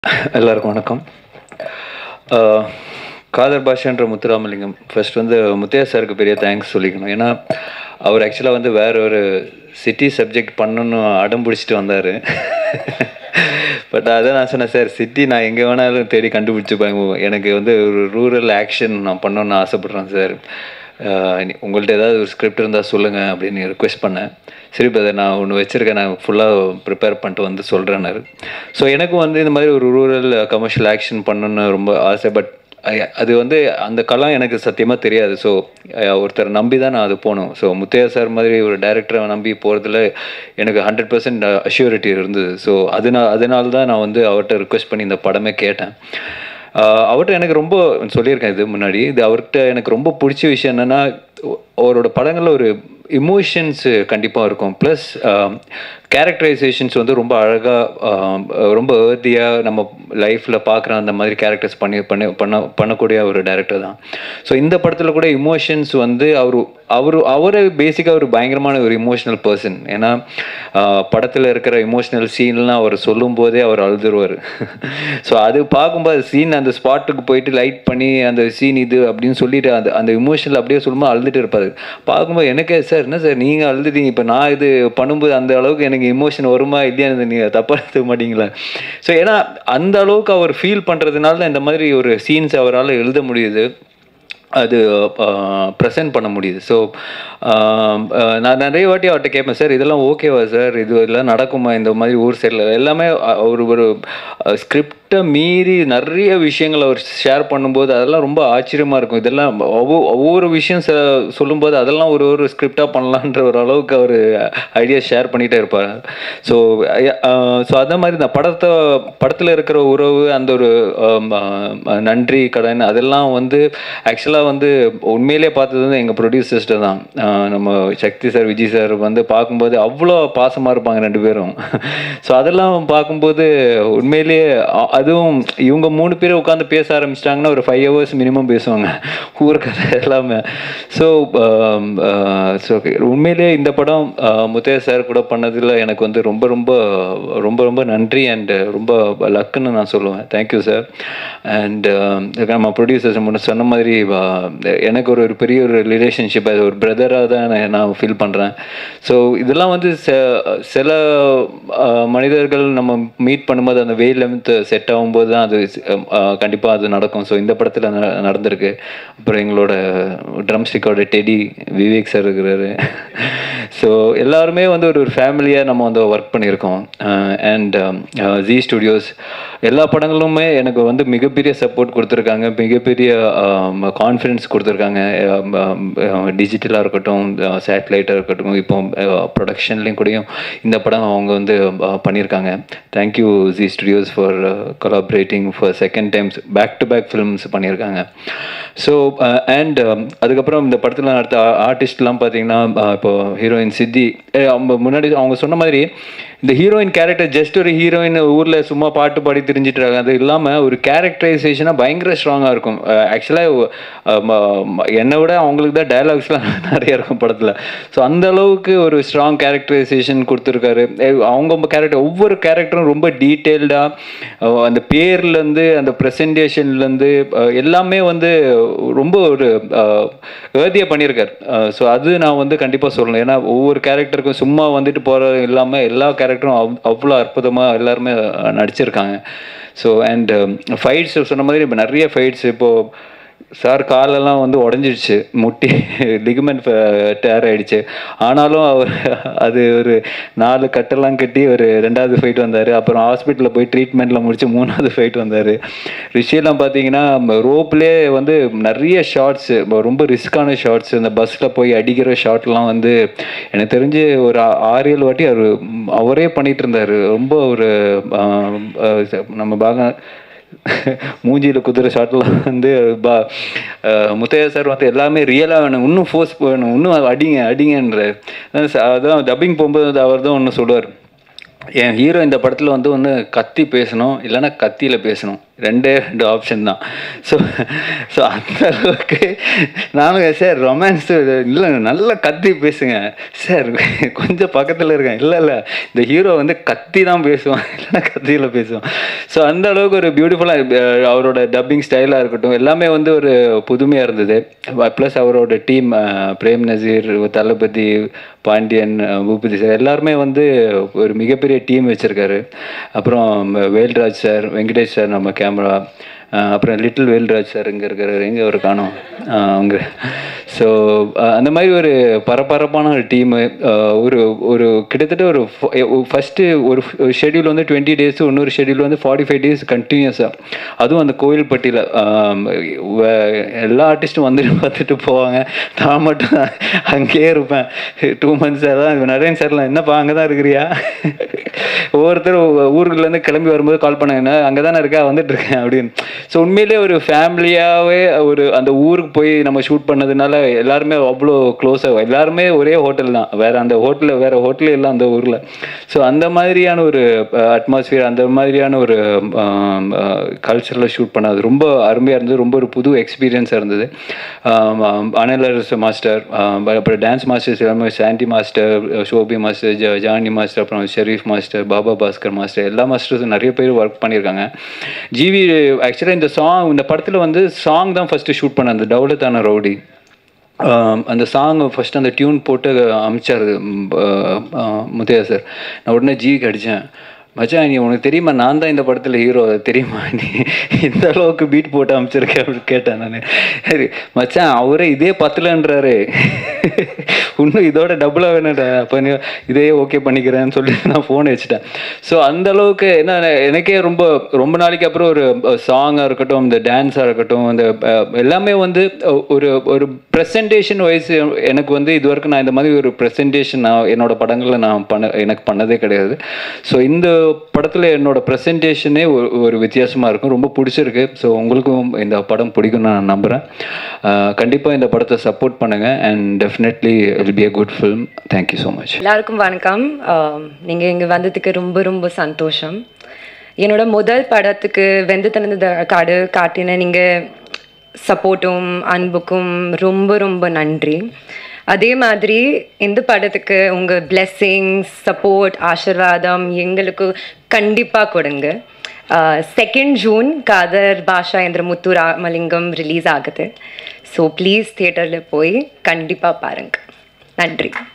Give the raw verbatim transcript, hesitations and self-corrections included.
எல்லாருக்கும் வணக்கம். காதர் பாஷா என்ற முத்துராமலிங்கம் ஃபர்ஸ்ட் வந்து முத்தையா சாருக்கு பெரிய தேங்க்ஸ் சொல்லிக்கணும். ஏன்னா அவர் ஆக்சுவலாக வந்து வேற ஒரு சிட்டி சப்ஜெக்ட் பண்ணணுன்னு அடம் பிடிச்சிட்டு வந்தார். பட் அதான் நான் சொன்னேன், சார் சிட்டி நான் எங்கே வேணாலும் தேடி கண்டுபிடிச்சிப்பேன், எனக்கு வந்து ஒரு ரூரல் ஆக்ஷன் நான் பண்ணணுன்னு ஆசைப்பட்றேன் சார், உங்கள்கிட்ட ஏதாவது ஒரு ஸ்கிரிப்ட் இருந்தால் சொல்லுங்கள் அப்படின்னு ரிக்வெஸ்ட் பண்ணேன். சரி பிரதர், நான் ஒன்று வச்சுருக்கேன், நான் ஃபுல்லாக ப்ரிப்பேர் பண்ணிட்டு வந்து சொல்கிறேன்னாரு. ஸோ எனக்கும் வந்து இந்த மாதிரி ஒரு ரூரல் கமர்ஷியல் ஆக்ஷன் பண்ணணுன்னு ரொம்ப ஆசை. பட் அது வந்து அந்த களம் எனக்கு சத்தியமாக தெரியாது. ஸோ ஒருத்தர் நம்பி தான் நான் அது போகணும். ஸோ முத்தையா சார் மாதிரி ஒரு டைரக்டரை நம்பி போகிறதுல எனக்கு ஹண்ட்ரட் பர்சன்ட் அஷ்யூரிட்டி இருந்தது. ஸோ அதனால் அதனால தான் நான் வந்து அவர்கிட்ட ரிக்வெஸ்ட் பண்ணி இந்த படமே கேட்டேன். அவர்கிட்ட எனக்கு ரொம்ப சொல்லியிருக்கேன் இது முன்னாடி, இது அவர்கிட்ட எனக்கு ரொம்ப பிடிச்ச விஷயம் என்னென்னா, அவரோட படங்களில் ஒரு இமோஷன்ஸ் கண்டிப்பாக இருக்கும். ப்ளஸ் கேரக்டரைசேஷன்ஸ் வந்து ரொம்ப அழகாக, ரொம்ப ஏர்தியாக நம்ம லைஃப்பில் பார்க்குற அந்த மாதிரி கேரக்டர்ஸ் பண்ணி பண்ணி பண்ண பண்ணக்கூடிய ஒரு டைரக்டர் தான். ஸோ இந்த படத்தில் கூட இமோஷன்ஸ் வந்து அவர் அவர் அவரை பேசிக்காக ஒரு பயங்கரமான ஒரு இமோஷ்னல் பர்சன். ஏன்னா படத்தில் இருக்கிற இமோஷ்னல் சீன்லாம் அவர் சொல்லும் போதே அவர் அழுதுருவார். ஸோ அது பார்க்கும்போது சீன் அந்த ஸ்பாட்டுக்கு போயிட்டு லைட் பண்ணி அந்த சீன் இது அப்படின்னு சொல்லிட்டு அந்த அந்த இமோஷனல் அப்படியே சொல்லும்போது அழுதுட்டு இருப்பார். பார்க்கும்போது எனக்கே சார் என்ன சார் நீங்கள் அழுதுட்டீங்க, இப்போ நான் இது பண்ணும்போது அந்த அளவுக்கு எனக்கு எமோஷன் வருமா இல்லையான்னு நீங்கள் தப்பாக எடுத்துக்க மாட்டீங்களா? ஸோ ஏன்னா அந்த அளவுக்கு அவர் ஃபீல் பண்ணுறதுனால தான் இந்த மாதிரி ஒரு சீன்ஸ் அவரால் எழுத முடியுது, அது ப்ரெசென்ட் பண்ண முடியுது. ஸோ நான் நிறைய வாட்டி அவர்கிட்ட கேட்பேன், சார் இதெல்லாம் ஓகேவா சார், இது எல்லாம் நடக்குமா இந்த மாதிரி ஊர் சைடில் எல்லாமே. ஒரு ஒரு ஸ்கிரிப்டை மீறி நிறைய விஷயங்கள் அவர் ஷேர் பண்ணும்போது அதெல்லாம் ரொம்ப ஆச்சரியமாக இருக்கும். இதெல்லாம் ஒவ்வொரு ஒவ்வொரு விஷயம் சொல்லும்போது அதெல்லாம் ஒரு ஒரு ஸ்கிரிப்டாக பண்ணலான்ற ஒரு அளவுக்கு அவர் ஐடியா ஷேர் பண்ணிகிட்டே இருப்பார். ஸோ ஸோ அதே மாதிரி இந்த படத்தை படத்தில் இருக்கிற உறவு, அந்த ஒரு நன்றி கடன், அதெல்லாம் வந்து ஆக்சுவலாக வந்து உண்மையிலே பார்த்தது வந்து எங்கள் ப்ரொடியூசர்ஸ்ட்டு தான். நம்ம சக்தி சார், விஜய் சார் வந்து பார்க்கும்போது அவ்வளோ பாசமாக இருப்பாங்க ரெண்டு பேரும். ஸோ அதெல்லாம் பார்க்கும்போது உண்மையிலேயே, அதுவும் இவங்க மூணு பேரும் உட்காந்து பேச ஆரம்பிச்சிட்டாங்கன்னா ஒரு ஃபைவ் ஹவர்ஸ் மினிமம் பேசுவாங்க ஊருக்கதை எல்லாமே. ஸோ ஸோ உண்மையிலேயே இந்த படம் முத்தையா சார் கூட பண்ணதில் எனக்கு வந்து ரொம்ப ரொம்ப ரொம்ப ரொம்ப நன்றி அண்ட் ரொம்ப லக்குன்னு நான் சொல்லுவேன். Thank you sir. அண்ட் நம்ம ப்ரொடியூசர்ஸ் முன்ன சொன்ன மாதிரி எனக்கு ஒரு ஒரு பெரிய ஒரு ரிலேஷன்ஷிப், அது ஒரு பிரதராக தான் நான் ஃபீல் பண்ணுறேன். ஸோ இதெல்லாம் வந்து சில மனிதர்கள் நம்ம மீட் பண்ணும்போது அந்த வேவ் லென்த் செட் ஆகும்போது தான் அது கண்டிப்பாக அது நடக்கும். ஸோ இந்த படத்தில் நடந்திருக்கு. அப்புறம் எங்களோட ட்ரம் ஸ்டிக்கோட டெடி விவேக் சார் இருக்கிறாரு. ஸோ எல்லாருமே வந்து ஒரு ஒரு ஃபேமிலியாக நம்ம வந்து ஒர்க் பண்ணியிருக்கோம். அண்ட் ஜி ஸ்டுடியோஸ் எல்லா படங்களுமே எனக்கு வந்து மிகப்பெரிய சப்போர்ட் கொடுத்துருக்காங்க, மிகப்பெரிய கான்ஃபிடென்ஸ் கொடுத்துருக்காங்க. டிஜிட்டலாக இருக்கட்டும், சேட்டலைட்டாக இருக்கட்டும், இப்போ ப்ரொடக்ஷன்லேயும் கூடயும் இந்த படம் அவங்க வந்து பண்ணியிருக்காங்க. Thank you Zee studios for collaborating for second times back to back films பண்ணியிருக்காங்க. ஸோ அண்ட் அதுக்கப்புறம் இந்த படத்தில் அடுத்த ஆர்டிஸ்ட்லாம் பார்த்தீங்கன்னா, இப்போ ஹீரோயின் சித்தி, அவங்க முன்னாடி அவங்க சொன்ன மாதிரி இந்த ஹீரோயின் கேரக்டர் ஜஸ்ட் ஒரு ஹீரோயின் ஊரில் சும்மா பாட்டு பாடி தெரிஞ்சிட்றாங்க, அது இல்லாமல் ஒரு கேரக்டரைசேஷனாக பயங்கர ஸ்ட்ராங்காக இருக்கும். ஆக்சுவலாக என்னை விட அவங்களுக்கு தான் டைலாக்ஸ்லாம் நிறைய இருக்கும் படத்தில். ஸோ அந்த அளவுக்கு ஒரு ஸ்ட்ராங் கேரக்டரைசேஷன் கொடுத்துருக்காரு. அவங்க கேரக்டர் ஒவ்வொரு கேரக்டரும் ரொம்ப டீட்டெயில்டாக, அந்த பேர்லேருந்து அந்த ப்ரெசன்டேஷன்லேருந்து எல்லாமே வந்து ரொம்ப ஒரு ஏர்தியாக பண்ணியிருக்காரு. ஸோ அது நான் வந்து கண்டிப்பாக சொல்லணும். ஏன்னா ஒவ்வொரு கேரக்டருக்கும் சும்மா வந்துட்டு போகிற இல்லாமல் எல்லா கேரக்டரும் அவ் அவ்வளோ அற்புதமாக எல்லாருமே நடிச்சிருக்காங்க. ஸோ அண்ட் ஃபைட்ஸ் சொன்ன மாதிரி இப்போ நிறைய ஃபைட்ஸ், இப்போது சார் காலெல்லாம் வந்து உடஞ்சிடுச்சு, முட்டி லிகமெண்ட் டேர் ஆகிடுச்சு. ஆனாலும் அவர் அது ஒரு நாலு கட்டெல்லாம் கட்டி ஒரு ரெண்டாவது ஃபைட் வந்தார். அப்புறம் ஹாஸ்பிட்டலில் போய் ட்ரீட்மெண்ட்டில் முடிச்சு மூணாவது ஃபைட் வந்தார். ரிஷியெல்லாம் பார்த்தீங்கன்னா ரோப்லேயே வந்து நிறைய ஷார்ட்ஸு, ரொம்ப ரிஸ்க்கான ஷார்ட்ஸ், இந்த பஸ்ஸில் போய் அடிக்கிற ஷார்ட்லாம் வந்து எனக்கு தெரிஞ்சு ஒரு ஆறு ஏழு வாட்டி அவர் அவரே பண்ணிகிட்டு இருந்தார். ரொம்ப ஒரு நம்ம பாக மூஞ்சியில் குதிரை ஷாட்லாம் வந்து பா முத்தையா சார் வந்து எல்லாமே ரியலாக வேணும், இன்னும் ஃபோர்ஸ் வேணும், இன்னும் அடிங்க அடிங்கன்ற. அதான் டப்பிங் போகும்போது வந்து அவர் தான் ஒன்று சொல்லுவார், என் ஹீரோ இந்த படத்தில் வந்து ஒன்று கத்தி பேசணும், இல்லைன்னா கத்தியில் பேசணும், ரெண்டே ரெண்டு ஆப்ஷன் தான். ஸோ ஸோ அந்த அளவுக்கு நானும் சார் ரொமான்ஸ் இல்லை நல்லா கத்தி பேசுங்க சார், கொஞ்சம் பக்கத்தில் இருக்கேன், இல்லை இல்லை இந்த ஹீரோ வந்து கத்தி தான் பேசுவான், இல்லைன்னா கத்தியில் பேசுவான். ஸோ அந்த அளவுக்கு ஒரு பியூட்டிஃபுல்லாக அவரோட டப்பிங் ஸ்டைலாக இருக்கட்டும் எல்லாமே வந்து ஒரு புதுமையாக இருந்தது. ப்ளஸ் அவரோட டீம் பிரேம் நசீர், தளபதி, பாண்டியன், பூபதி சார் எல்லாருமே வந்து ஒரு மிகப்பெரிய டீம் வச்சுருக்காரு. அப்புறம் வேல்ராஜ் சார், வெங்கடேஷ் சார் நம்ம கேமரா, அப்புறம் லிட்டில் வேல்ராஜ் சார் இங்கே இருக்கிறார், எங்கே அவர் காணோம் அவங்க. ஸோ அந்த மாதிரி ஒரு பரபரப்பான ஒரு டீமு. ஒரு ஒரு கிட்டத்தட்ட ஒரு ஃபஸ்ட்டு ஒரு ஷெடியூல் வந்து டுவெண்ட்டி டேஸு, இன்னொரு ஷெடியூல் வந்து ஃபார்ட்டி ஃபைவ் டேஸ் கண்டினியூஸாக, அதுவும் அந்த கோயில்பட்டியில் எல்லா ஆர்டிஸ்ட்டும் வந்துட்டு பார்த்துட்டு போவாங்க. நான் மட்டும் அங்கேயே இருப்பேன் டூ மந்த்ஸ். அதான் நரேன் சார்லாம் என்னப்பா அங்கே தான் இருக்கிறியா, ஒவ்வொருத்தரும் ஊருக்குலேருந்து கிளம்பி வரும்போது கால் பண்ணாங்க, அங்கே தானே இருக்கா வந்துட்டு இருக்கேன் அப்படின்னு. ஸோ உண்மையிலே ஒரு ஃபேமிலியாகவே ஒரு அந்த ஊருக்கு போய் நம்ம ஷூட் பண்ணதுனால எல்லாருமே அவ்வளோ க்ளோஸாக, எல்லாருமே ஒரே ஹோட்டல் தான், வேறு அந்த ஹோட்டலில் வேறு ஹோட்டலே இல்லை அந்த ஊரில். ஸோ அந்த மாதிரியான ஒரு அட்மாஸ்ஃபியர், அந்த மாதிரியான ஒரு கல்ச்சரில் ஷூட் பண்ணது ரொம்ப அருமையாக இருந்தது. ரொம்ப ஒரு புது எக்ஸ்பீரியன்ஸாக இருந்தது. அனலர்ஸ் மாஸ்டர், அப்புறம் டான்ஸ் மாஸ்டர்ஸ் எல்லாமே, சாண்டி மாஸ்டர், ஷோபி மாஸ்டர், ஜ ஜானி மாஸ்டர், அப்புறம் ஷெரீஃப் மாஸ்டர், பாபா பாஸ்கர் மாஸ்டர், எல்லா மாஸ்டர்ஸும் நிறைய பேர் ஒர்க் பண்ணியிருக்காங்க. ஜிவி ஆக்சுவலாக இந்த சாங், இந்த படத்தில் வந்து சாங் தான் ஃபஸ்ட்டு ஷூட் பண்ண, அந்த டவுலத்தான ரவுடி அந்த சாங் ஃபஸ்ட்டு அந்த டியூன் போட்டு அமிச்சார் முத்தையா சார். நான் உடனே ஜிவிக்கு அடித்தேன், மச்சான் நீ உனக்கு தெரியுமா நான் தான் இந்த படத்தில் ஹீரோ, தெரியுமா நீ இந்த அளவுக்கு பீட் போட்டு அமைச்சிருக்கேன் அப்படின்னு கேட்டேன் நான். சரி மச்சான் அவரே இதே பத்தலன்றாரு, இன்னும் இதோட டபுளாக வேணுடா, அப்போ நீ இதே ஓகே பண்ணிக்கிறேன்னு சொல்லி நான் ஃபோனை வச்சுட்டேன். ஸோ அந்த அளவுக்கு என்ன எனக்கே ரொம்ப ரொம்ப நாளைக்கு அப்புறம் ஒரு சாங்காக இருக்கட்டும், இந்த டான்ஸாக இருக்கட்டும், அந்த எல்லாமே வந்து ஒரு ஒரு ப்ரெசன்டேஷன் வைஸ் எனக்கு வந்து இது வரைக்கும் நான் இந்த மாதிரி ஒரு ப்ரெசன்டேஷன் நான் என்னோட படங்களில் நான் பண்ண எனக்கு பண்ணதே கிடையாது. ஸோ இந்த படத்தில் என்னோட ப்ரெசன்டேஷனே ஒரு வித்தியாசமாக இருக்கும், ரொம்ப பிடிச்சிருக்கு. ஸோ உங்களுக்கும் இந்த படம் பிடிக்கும்னு நான் நம்புகிறேன். கண்டிப்பாக இந்த படத்தை சப்போர்ட் பண்ணுங்கள் and definitely it be a good film. Thank you so much. எல்லாருக்கும் வணக்கம். நீங்கள் இங்கே வந்ததுக்கு ரொம்ப ரொம்ப சந்தோஷம். என்னோட முதல் படத்துக்கு வெந்து தனது காடு காட்டின நீங்கள் சப்போர்ட்டும் அன்புக்கும் ரொம்ப ரொம்ப நன்றி. அதே மாதிரி இந்த படத்துக்கு உங்கள் பிளெஸ்ஸிங்ஸ், சப்போர்ட், ஆசீர்வாதம் எங்களுக்கு கண்டிப்பாக கொடுங்க. செகண்ட் ஜூன் காதர் பாஷா என்ற முத்துராமலிங்கம் ரிலீஸ் ஆகுது. ஸோ ப்ளீஸ் தியேட்டரில் போய் கண்டிப்பாக பாருங்கள். நன்றி.